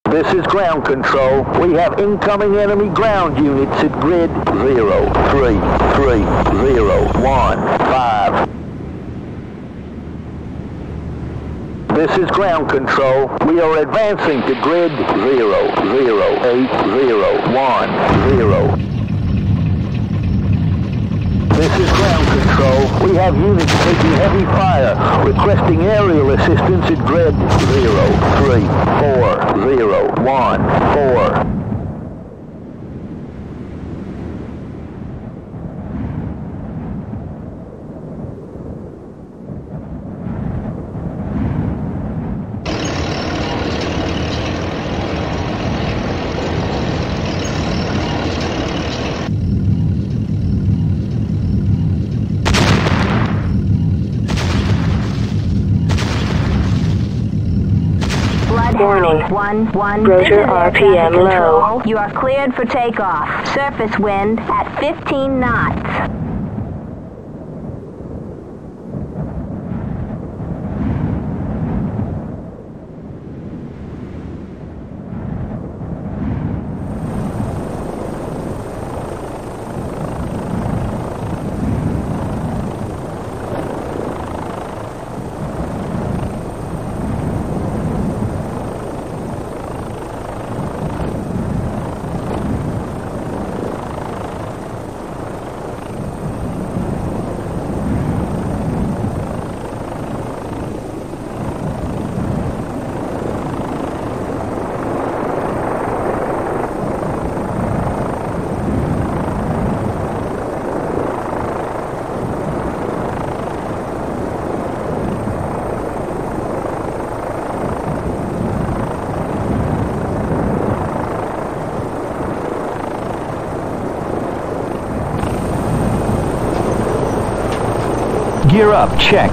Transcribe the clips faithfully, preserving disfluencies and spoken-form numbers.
This is ground control. We have incoming enemy ground units at grid zero, three, three, zero, one, five. This is ground control. We are advancing to grid zero, zero, eight, zero, one, zero. This is ground control. We have units taking heavy fire, requesting aerial assistance at grid zero, three, four, zero, one, four. Warning. One, one. Rotor R P M low. You are cleared for takeoff. Surface wind at fifteen knots. Gear up, check.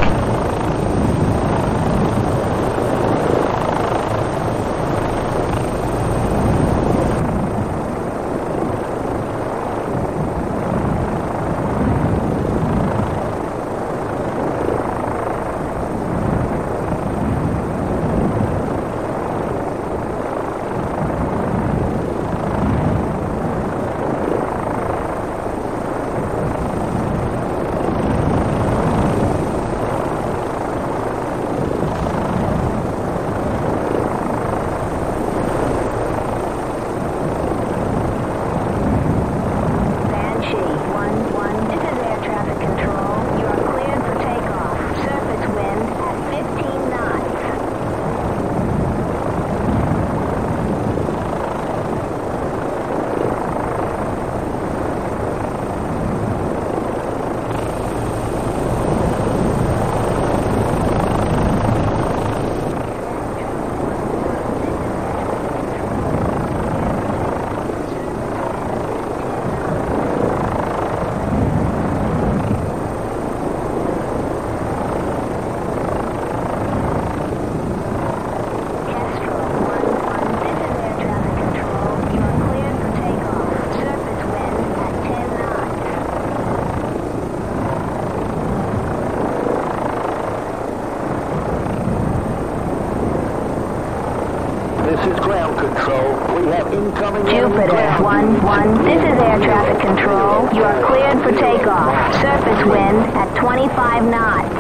Jupiter one one, this is air traffic control. You are cleared for takeoff. Surface wind at twenty-five knots.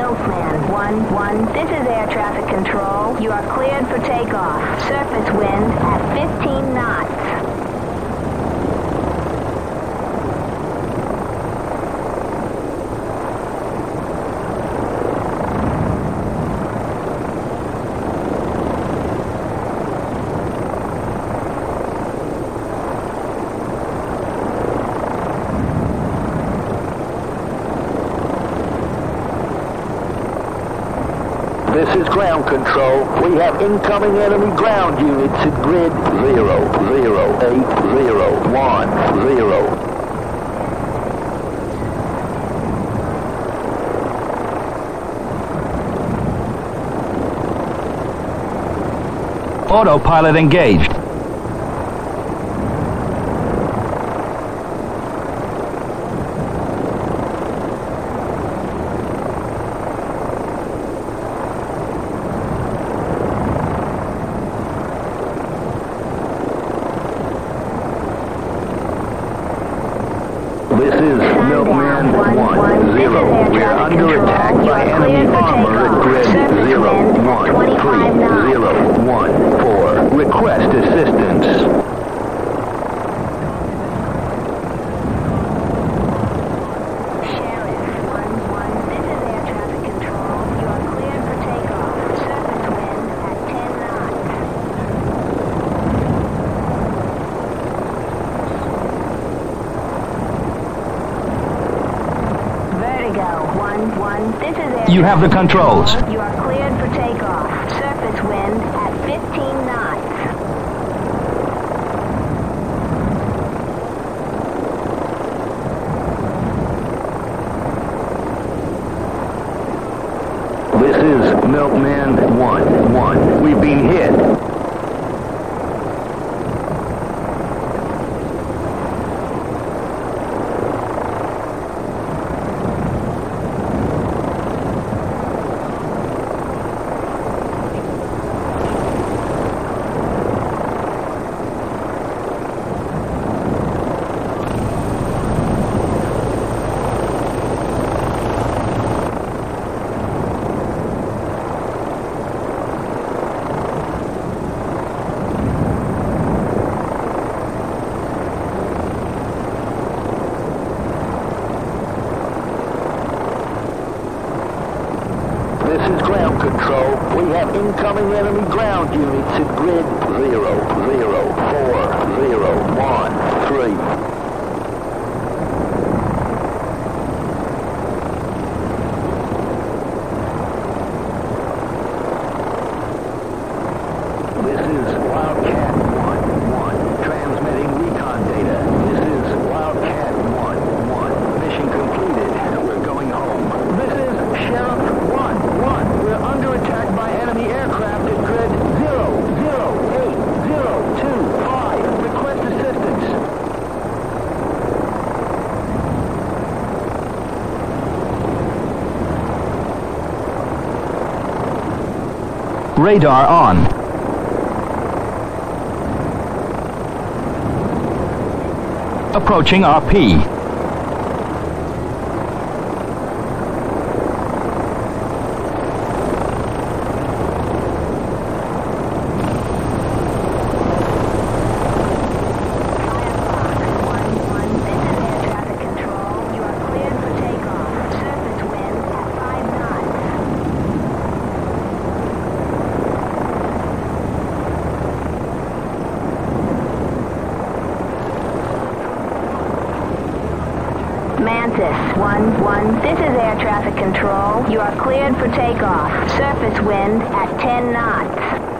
Milkman one one, this is air traffic control. You are cleared for takeoff. Surface wind at fifteen knots. This is ground control. We have incoming enemy ground units at grid zero zero eight zero one zero. Autopilot engaged. This is Milkman one zero. We're under attack by enemy armor at grid zero one three zero one four. Request assistance. You have the controls. You are cleared for takeoff. Surface wind at fifteen knots. This is Milkman one one. We've been hit. This is ground control. We have incoming enemy ground units at grid zero zero four zero one three. This is Wildcat one one, transmitting recon data. This is Wildcat one one, mission completed. We're going home. This is Sheriff one one. We're under attack by enemy aircraft at grid zero zero eight zero two five. Request assistance. Radar on. Approaching R P. Mantis one one, this is air traffic control. You are cleared for takeoff. Surface wind at ten knots.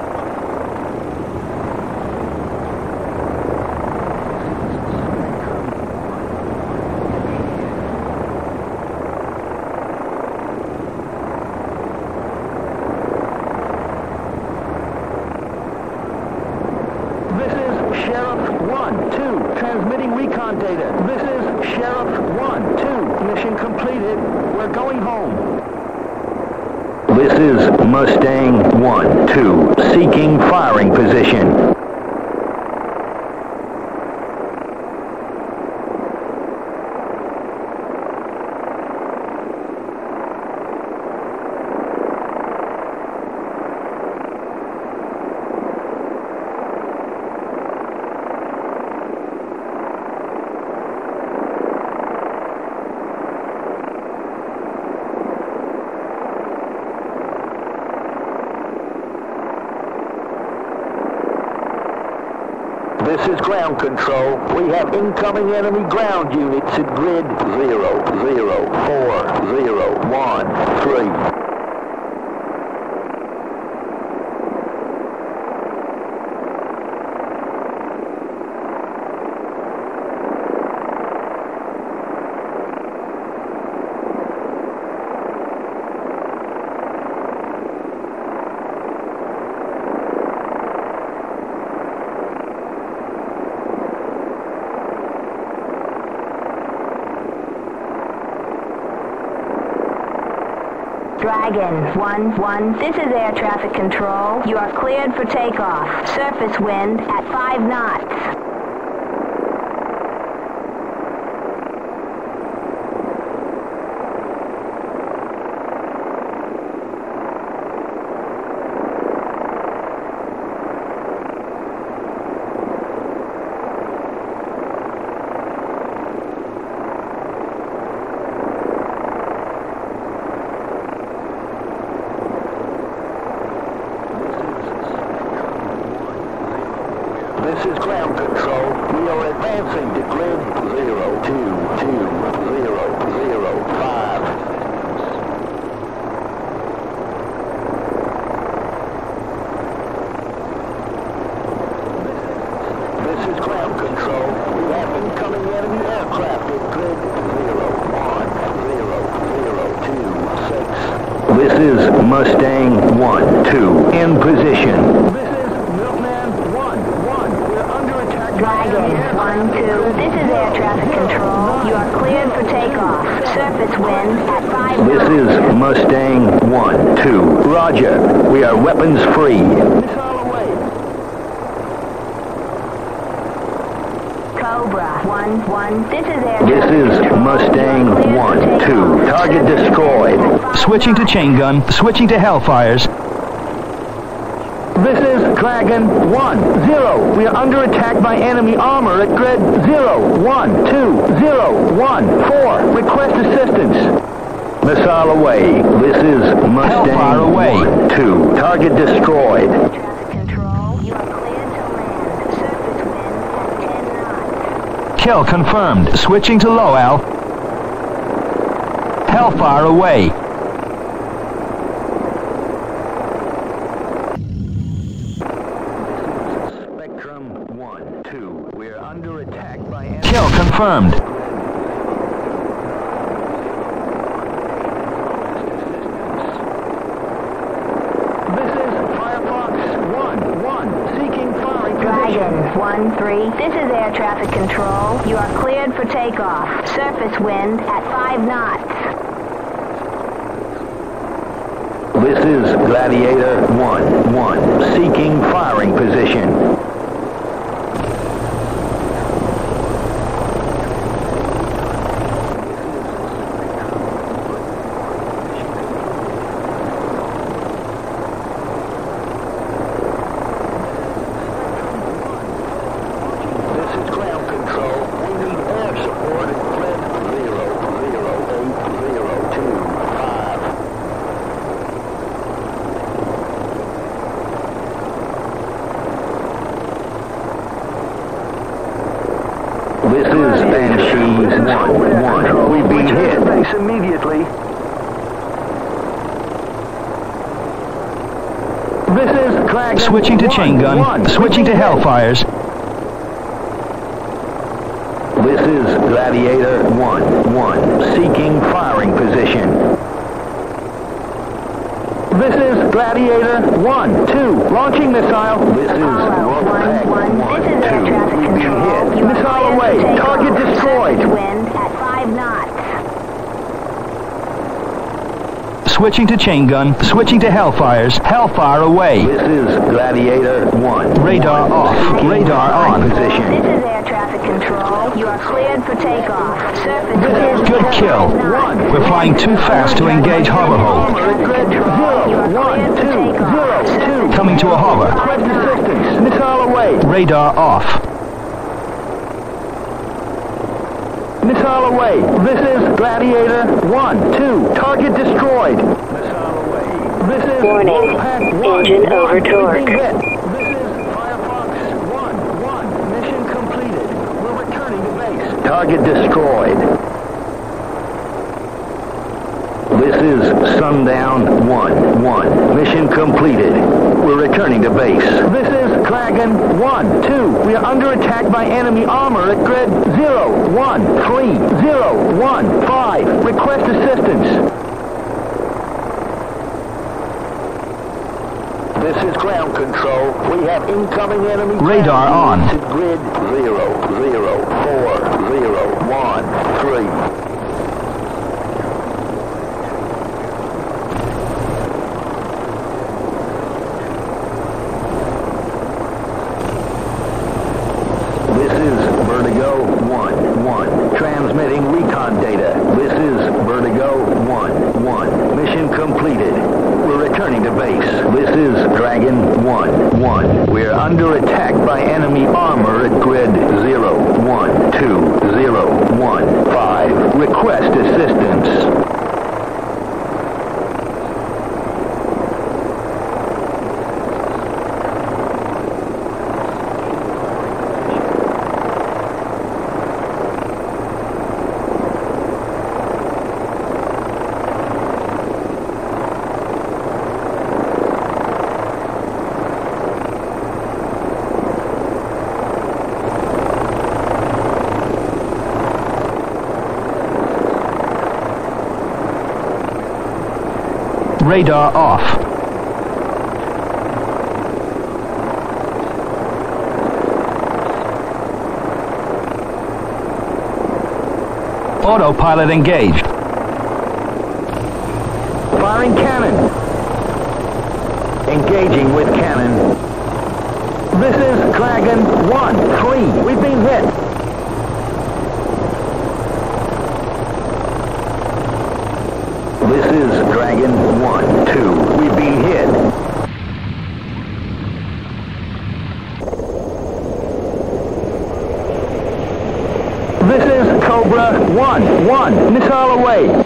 This is Sheriff one two, transmitting recon data. This is Sheriff one two, mission completed. We're going home. This is Mustang one two, seeking firing position. ground control. We have incoming enemy ground units at grid zero, zero, four, zero, one, three. Dragon one one, this is air traffic control. You are cleared for takeoff. Surface wind at five knots. This is ground control. We are advancing to grid zero, two, two, zero, zero, five. This is ground control. We have incoming enemy aircraft at grid zero, one, zero, zero, two, six. This is Mustang one, two, in position. Dragon one two, this is air traffic control. You are cleared for takeoff. Surface wind at five knots. This is Mustang one two. Roger. We are weapons free. Cobra one one, this is air This traffic is control. Mustang one two. Target destroyed. Switching to chain gun. Switching to Hellfires. This is Dragon one zero. We are under attack by enemy armor at grid zero one two zero one four. Request assistance. Missile away. This is Mustang away. one two. Target destroyed. Traffic control. You are cleared to land. Surface wind at ten knots. Kill confirmed. Switching to low al. Hellfire away. Kill confirmed. This is Firefox one one, seeking firing Dragon one three, this is air traffic control. You are cleared for takeoff. Surface wind at five knots. This is Gladiator one one, seeking firing position. This is Banshee one one. We've been hit. Base immediately. This is Dragon Switching to chain gun. one. Switching to Hellfires. This is Gladiator one one, seeking firing position. This is Gladiator one two, launching missile. This is Apollo one one, this is air traffic We've been control. hit. You are Missile cleared away. to take Target off. destroyed. Surface wind at five knots. Switching to chain gun. Switching to Hellfires. Hellfire away. This is Gladiator one. Radar off. Radar on. Position. This is air traffic control. You are cleared for takeoff. Surface This wind is Good at kill. five knots. We're flying too fast to engage hover hold. Zero, one, two, zero, two. Coming to a hover. Request assistance. Missile away. Radar off. Missile away. This is Gladiator one two. Target destroyed. Missile away. This is Warning. Wolfpack one. Engine one. over torque. This is Firefox one one. Mission complete. Target destroyed. This is Sundown one one. Mission completed. We're returning to base. This is Dragon one two. We are under attack by enemy armor at grid zero one three zero one five. Request assistance. This is ground control. We have incoming enemy Radar on. to grid zero zero four zero one three. Transmitting recon data. This is Vertigo one one. Mission completed. We're returning to base. This is Dragon one one. We're under attack by enemy armor at grid zero one two zero one five. Request assistance. Radar off. Autopilot engaged. Firing cannon. Engaging with cannon. This is Dragon one three. We've been hit. This is Dragon one two. We've been hit. This is Cobra one one. Missile away.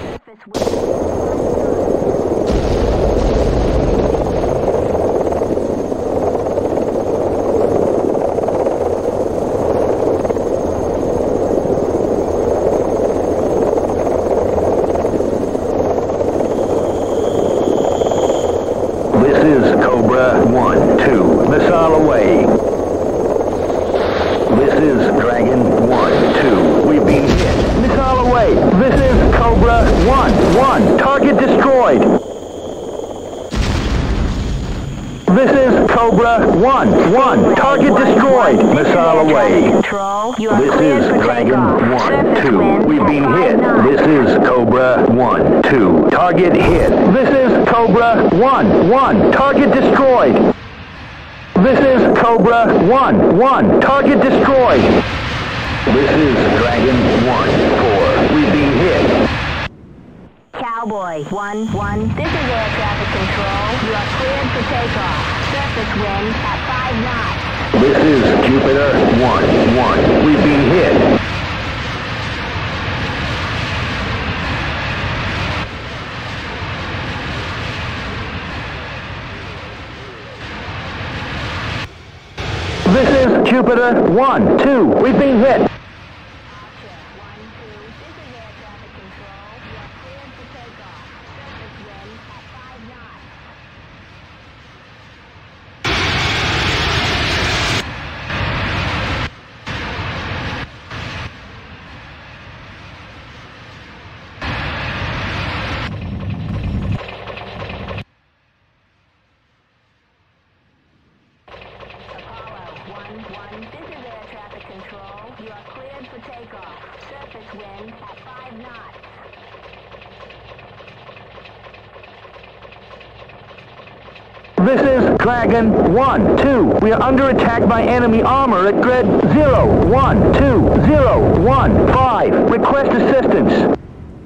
one two. Missile away. This is Dragon one two. We've been hit. Missile away. This is Cobra one one. Target destroyed. This is Cobra one one. Target destroyed. Missile away. This is Dragon one two. We've been hit. This is Cobra one two. Target hit. This is Cobra one one. Target destroyed. This is Cobra one one. Target destroyed. This is Dragon one four. We've been hit. Cowboy one one. This is air traffic control. You are cleared for takeoff. Surface wind at five knots. This is Jupiter one one. We've been hit. This is Jupiter one two. We've been hit. This is Dragon one two. We are under attack by enemy armor at grid zero one two zero one five. Request assistance.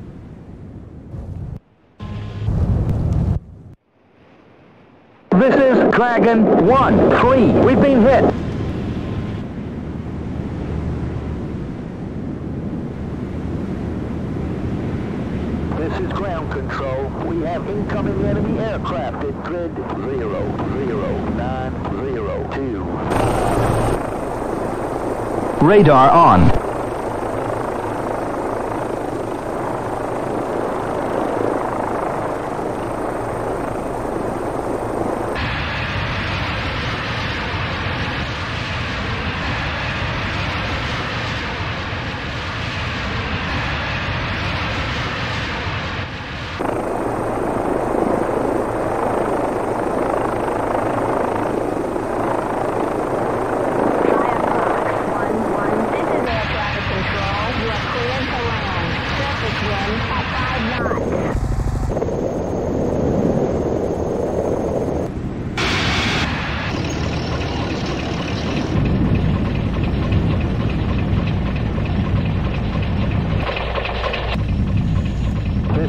This is Dragon one three. We've been hit. This is ground control. We have incoming enemy aircraft at grid zero zero nine zero two. Radar on.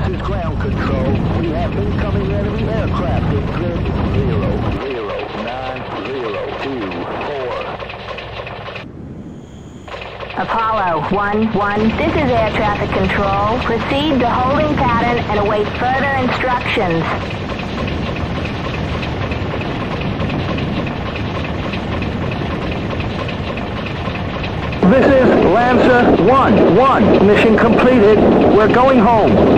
is ground control. We have incoming enemy aircraft at grid zero zero nine zero two four. Apollo one one, this is air traffic control. Proceed to holding pattern and await further instructions. This is Lancer one one. Mission completed. We're going home.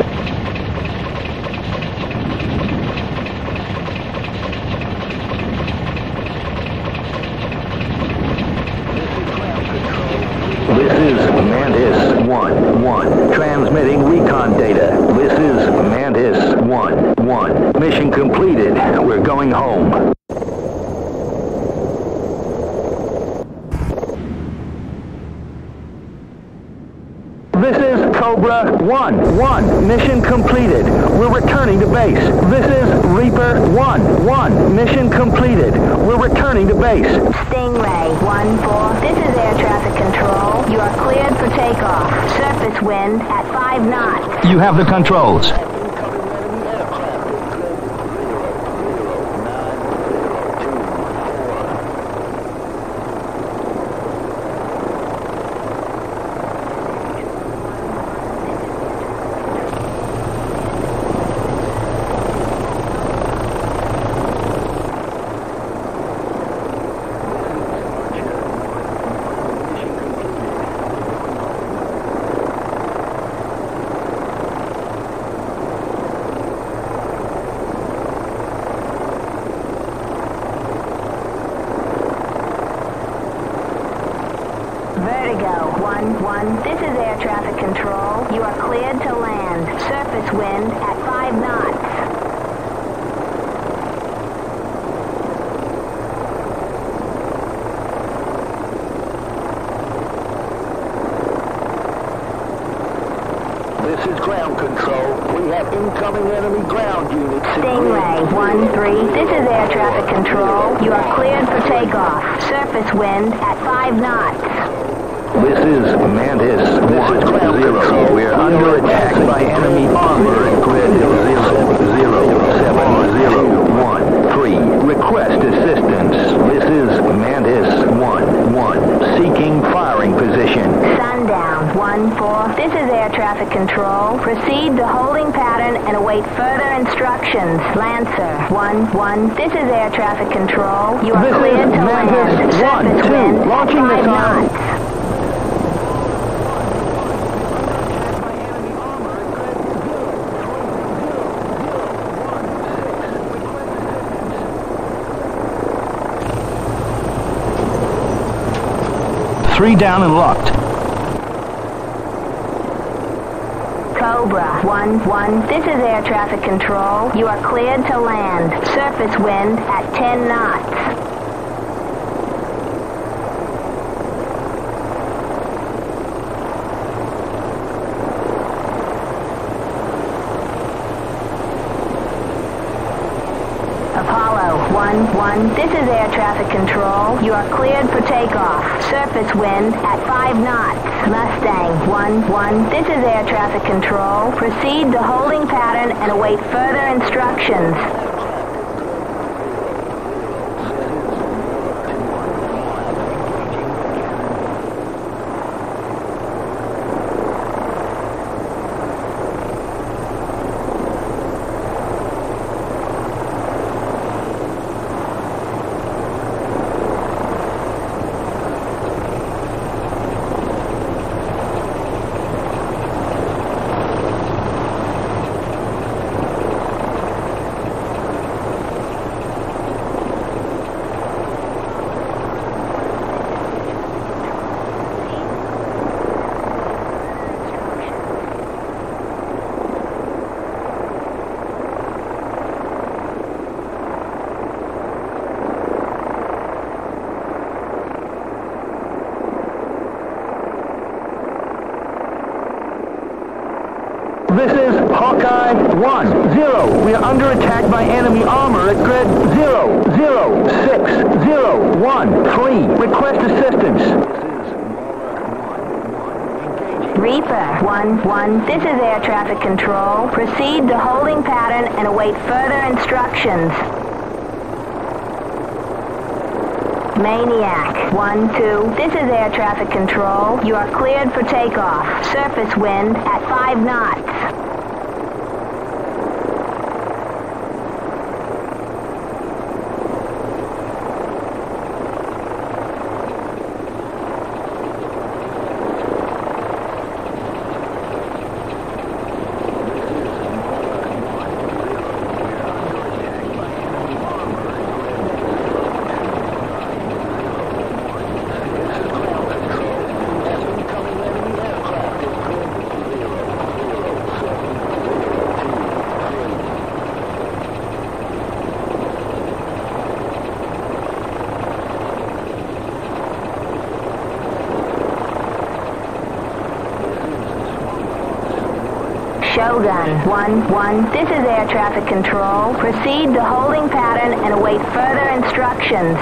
This is Mantis one one, transmitting recon data. This is Mantis one one. Mission completed. We're going home. This is Cobra one one. Mission completed. We're returning to base. This is Reaper one one. Mission completed. We're returning to base. Stingray one four, this is air traffic control. You are cleared for takeoff. Surface wind at five knots. You have the controls. Vertigo one one, this is air traffic control. You are cleared to land. Surface wind at five knots. This is ground control. We have incoming enemy ground units. Stingray one three, this is air traffic control. You are cleared for takeoff. Surface wind at five knots. This is Mantis one zero. We're under attack by enemy armor at grid zero zero seven zero one three. Request assistance. This is Mantis one one. Seeking firing position. Sundown one four, this is air traffic control. Proceed to holding pattern and await further instructions. Lancer one one, this is air traffic control. You are This cleared is to land. Mantis one Surface two. wind at Launching five missile. knots. Three down and locked. Cobra one one, this is air traffic control. You are cleared to land. Surface wind at ten knots. Apollo one one, this is air traffic control. You are cleared for takeoff. Surface wind at five knots. Mustang one one, this is air traffic control. Proceed to holding pattern and await further instructions. This is Hawkeye one zero. We are under attack by enemy armor at grid zero zero six zero one three. Request assistance. Reaper, one one, this is air traffic control. Proceed to holding pattern and await further instructions. Maniac, one two, this is air traffic control. You are cleared for takeoff. Surface wind at five knots. Shogun, one one, this is air traffic control. Proceed to holding pattern and await further instructions.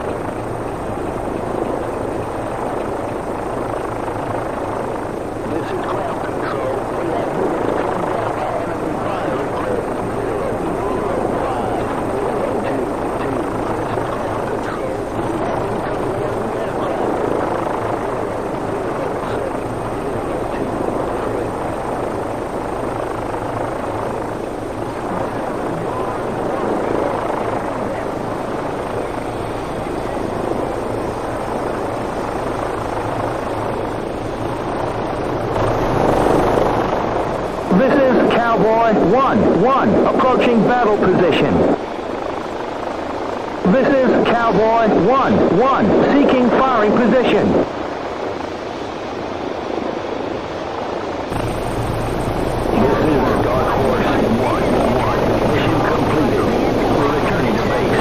This is ground control. We have moved to come down by enemy fire equipment. This is Cowboy one one, approaching battle position. This is Cowboy one one, seeking firing position. This is Dark Horse one one. Mission completed. We're returning to base.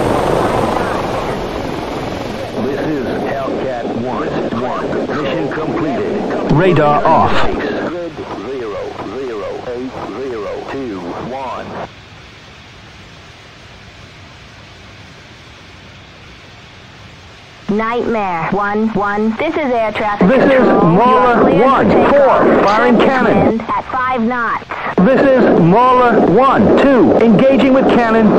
This is Hellcat one one. Mission completed. Radar off. Grid zero zero eight zero two one. Nightmare, one one, this is air traffic This is control. Mauler one four, firing cannon. Wind at five knots. This is Mauler one two, engaging with cannon.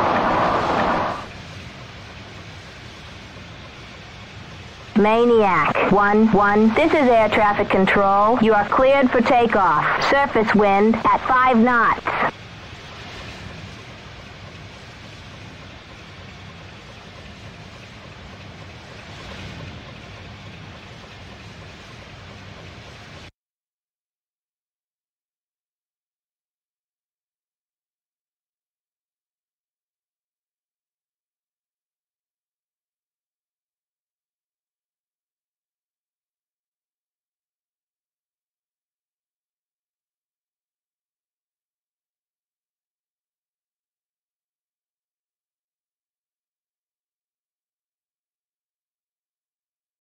Maniac, one one, this is air traffic control. You are cleared for takeoff. Surface wind at five knots.